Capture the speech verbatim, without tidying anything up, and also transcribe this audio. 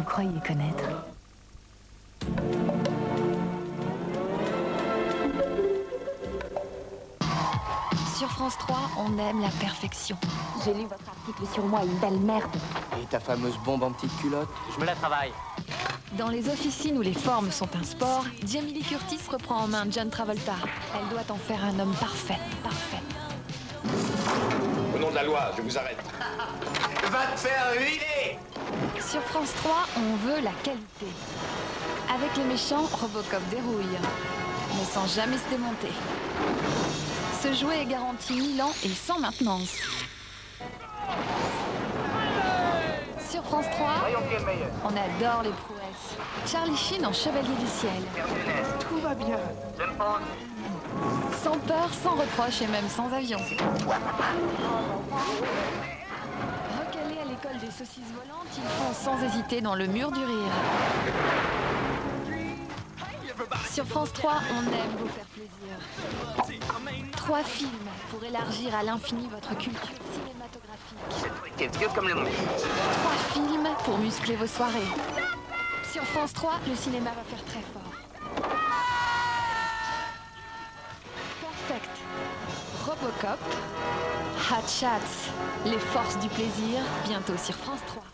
vous croyez connaître. Sur France trois, on aime la perfection. J'ai lu votre article sur moi, une belle merde. Et ta fameuse bombe en petite culotte? Je me la travaille. Dans les officines où les formes sont un sport, Jamie Lee Curtis reprend en main John Travolta. Elle doit en faire un homme parfait, parfait. Au nom de la loi, je vous arrête. Va te faire huiler! Sur France trois, on veut la qualité. Avec les méchants, Robocop dérouille, mais sans jamais se démonter. Ce jouet est garanti mille ans et sans maintenance. Sur France trois, on adore les prouesses. Charlie Sheen en chevalier du ciel. Tout va bien. Sans peur, sans reproche et même sans avion. Recalés à l'école des saucisses volantes, ils font sans hésiter dans le mur du rire. Sur France trois, on aime vous faire plaisir. Trois films pour élargir à l'infini votre culture cinématographique. T'es vieux comme le monde. Trois films pour muscler vos soirées. Sur France trois, le cinéma va faire très fort. Perfect. Robocop. Hot Shots. Les forces du plaisir, bientôt sur France trois.